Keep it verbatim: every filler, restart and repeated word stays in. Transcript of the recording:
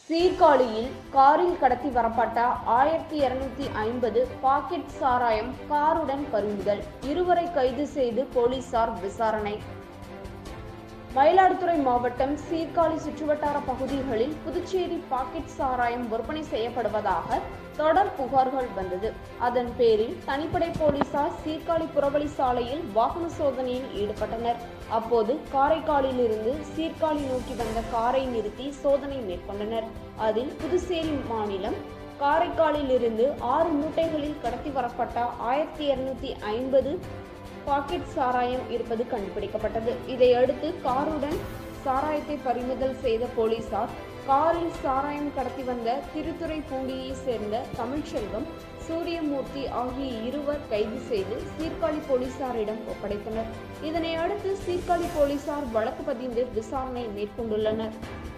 சீர்காழியில் காரில் கடத்தி வரப்பட்ட ஆயிரத்தி இருநூத்தி ஐம்பது பாக்கெட் சாராயம் காருடன் பறிமுதல். இருவரை கைது செய்து போலீசார் விசாரணை. மயிலாடுதுறை மாவட்டம் சீர்காழி சுற்றுவட்டார பகுதிகளில் புதுச்சேரி பாக்கெட் சாராயம் விற்பனை செய்யப்படுவதாக தொடர் புகார்கள் வந்தது. அதன் பேரில் தனிப்படை போலீசார் சீர்காழி புறவழி சாலையில் வாகன சோதனையில் ஈடுபட்டனர். அப்போது காரைக்காலில் இருந்து சீர்காழி நோக்கி வந்த காரை நிறுத்தி சோதனை மேற்கொண்டனர். அதில் புதுச்சேரி மாநிலம் காரைக்காலில் இருந்து ஆறு மூட்டைகளில் கடத்தி வரப்பட்ட ஆயிரத்தி இருநூத்தி ஐம்பது பாக்கெட் சாராயம் இருப்பது கண்டுபிடிக்கப்பட்டது. இதையடுத்து காருடன் சாராயத்தை பறிமுதல் செய்த போலீசார் காரில் சாராயம் கடத்தி வந்த திருத்துறைப்பூண்டியை சேர்ந்த தமிழ்ச்செல்வம், சூரியமூர்த்தி ஆகிய இருவர் கைது செய்து சீர்காழி போலீசாரிடம் ஒப்படைத்தனர். இதனை அடுத்து சீர்காழி போலீசார் வழக்கு பதிந்து விசாரணை மேற்கொண்டுள்ளனர்.